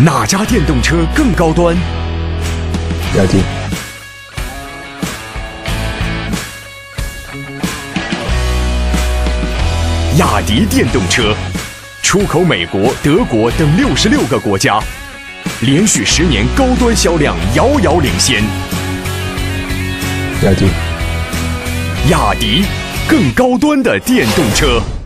哪家电动车更高端？ 雅迪。 雅迪电动车出口美国、德国等66个国家，连续10年高端销量遥遥领先。 雅迪。 雅迪，更高端的电动车。